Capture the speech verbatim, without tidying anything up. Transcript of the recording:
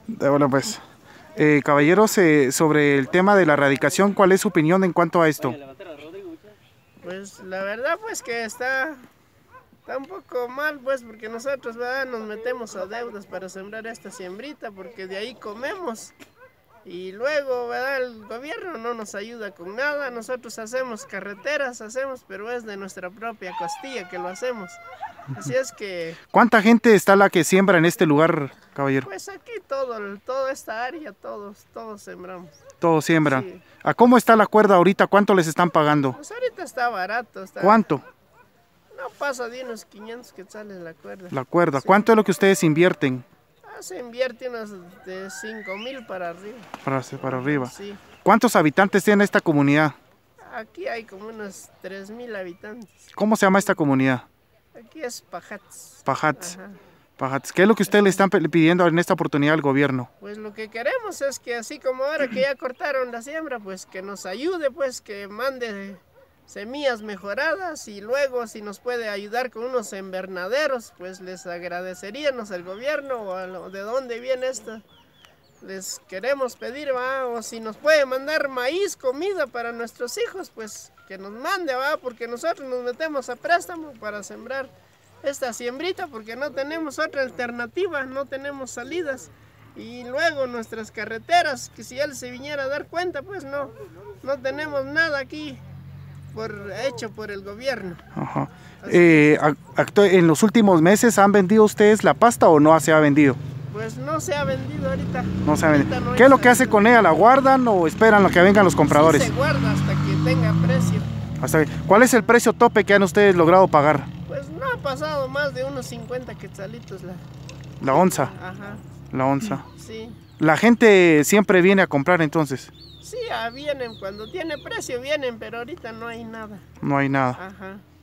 Eh, Bueno, pues, eh, caballeros, eh, sobre el tema de la erradicación, ¿cuál es su opinión en cuanto a esto? Pues la verdad pues que está, está un poco mal pues porque nosotros ¿verdad? Nos metemos a deudas para sembrar esta siembrita porque de ahí comemos y luego ¿verdad? El gobierno no nos ayuda con nada, nosotros hacemos carreteras, hacemos, pero es de nuestra propia costilla que lo hacemos. Así es que ¿Cuánta gente está la que siembra en este lugar, caballero? pues aquí todo, toda esta área, todos, todos sembramos. Todos siembran. Sí, ¿A cómo está la cuerda ahorita? ¿Cuánto les están pagando? pues ahorita está barato, está, ¿Cuánto? no pasa de unos quinientos quetzales la cuerda. La cuerda. Sí. ¿Cuánto es lo que ustedes invierten Ah, se invierte unos de cinco mil para arriba. para, hacer para arriba? Sí. ¿Cuántos habitantes tiene esta comunidad? Aquí hay como unos tres mil habitantes. ¿Cómo se llama esta comunidad? Aquí es Pajats. Pajats. Ajá. Pajats. ¿Qué es lo que ustedes le están pe- pidiendo en esta oportunidad al gobierno? Pues lo que queremos es que así como ahora que ya cortaron la siembra, pues que nos ayude, pues que mande semillas mejoradas y luego si nos puede ayudar con unos invernaderos, pues les agradeceríamos al gobierno o a lo, de dónde viene esto. Les queremos pedir, ¿va? O si nos puede mandar maíz, comida para nuestros hijos, pues que nos mande, ¿va? Porque nosotros nos metemos a préstamo para sembrar esta siembrita porque no tenemos otra alternativa, no tenemos salidas. Y luego nuestras carreteras, que si él se viniera a dar cuenta, pues no, no tenemos nada aquí por, hecho por el gobierno. Ajá. Eh, ac- actu- ¿En los últimos meses han vendido ustedes la pasta o no se ha vendido? Pues no se ha vendido ahorita. No se ha vendido. Ahorita no ¿Qué es lo que hace salida. con ella? ¿La guardan o esperan a que vengan los compradores? Sí se guarda hasta que tenga precio. Hasta que- ¿Cuál es el precio tope que han ustedes logrado pagar? Pues no ha pasado más de unos cincuenta quetzalitos la... La onza. Ajá, La onza. sí. La gente siempre viene a comprar entonces. Sí, ah, vienen, cuando tiene precio vienen, pero ahorita no hay nada. No hay nada. Ajá.